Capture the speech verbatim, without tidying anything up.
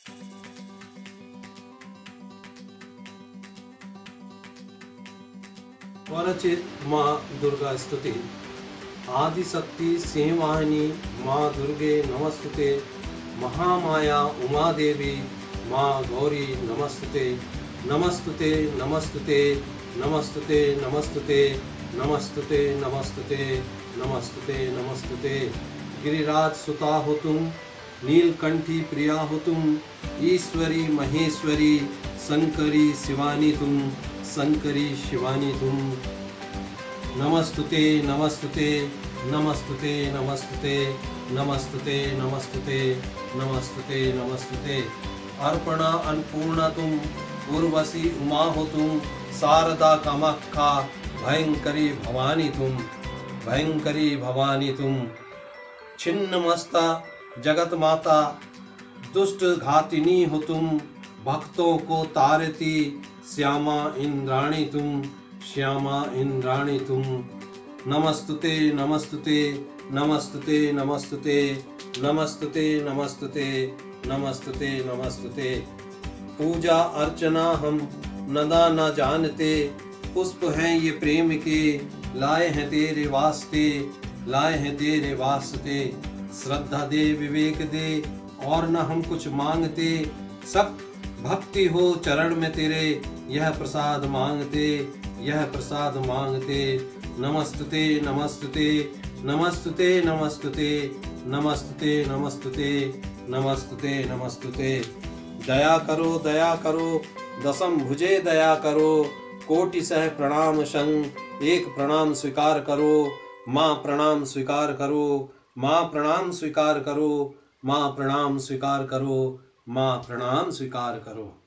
स्वरचित माँ दुर्गा स्तुति। आदिशक्ति सिंहवाहिनी माँ दुर्गे नमस्तुते। महामाया उमा देवी माँ गौरी नमस्तुते। नमस्तुते नमस्तुते नमस्तुते नमस्तुते नमस्तुते नमस्तुते नमस्तुते नमस्तुते। गिरिराज सुता हो तुम, नीलकंठी प्रिया हो तुम, ईश्वरी महेश्वरी शंकरी शिवानी तुम, शंकरी शिवानी तुम। नमस्तुते नमस्तुते नमस्तुते नमस्तुते नमस्तुते नमस्तुते नमस्तुते नमस्तुते। अर्पणा अन्नपूर्णा तुम, उर्वशी उमा हो तुम, शारदा कामाख्या भयंकरी भवानी तुम, भयंकरी भवानी तुम। छिन्नमस्ता जगत माता दुष्ट घातिनी हो तुम, भक्तों को तारती श्यामा इंद्राणी तुम, श्यामा इंद्राणी तुम। नमस्तुते नमस्तुते नमस्तुते नमस्तुते नमस्तुते नमस्तुते नमस्तुते नमस्तुते। पूजा अर्चना हम नदा न जानते, पुष्प हैं ये प्रेम के, लाए हैं तेरे वास्ते, लाए हैं तेरे वास्ते। श्रद्धा दे विवेक दे और न हम कुछ मांगते, सब भक्ति हो चरण में तेरे, यह प्रसाद मांगते, यह प्रसाद मांगते। नमस्तुते नमस्तुते नमस्तुते नमस्तुते नमस्तुते नमस्तुते नमस्तुते नमस्तुते। दया करो दया करो दसम भुजे दया करो, कोटि सह प्रणाम संग, एक प्रणाम स्वीकार करो। माँ प्रणाम स्वीकार करो, माँ प्रणाम स्वीकार करो, माँ प्रणाम स्वीकार करो, माँ प्रणाम स्वीकार करो।